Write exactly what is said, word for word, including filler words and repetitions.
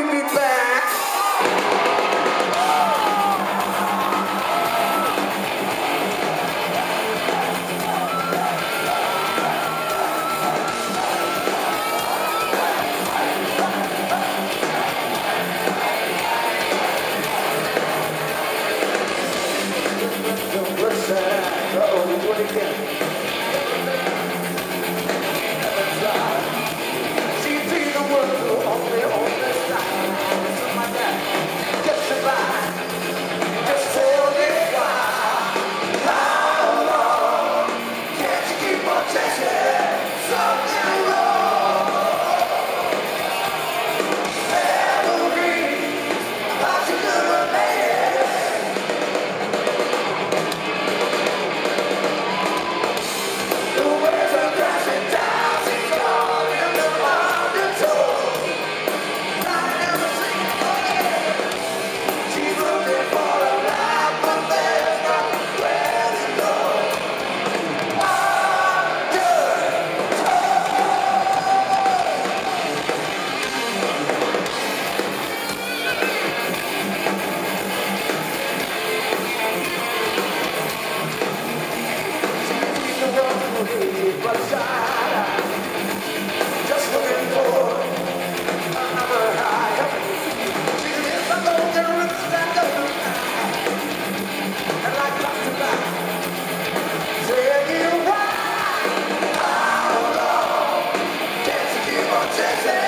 be back. Uh-oh, we do it again. See, you see the world only on this side. Something like that. Just survive. Just hold it wide. How long can't you keep on chasing something wrong? Memories about you could remain. The waves are crashing down. She's gone in the undertow. I never seen her. She's looking for a life, but there's nowhere to go. She's the one who hated but side. Just looking for another high. She lives the golden roots that don't die. And like lots of life, saying why? How long can't you keep on chasing?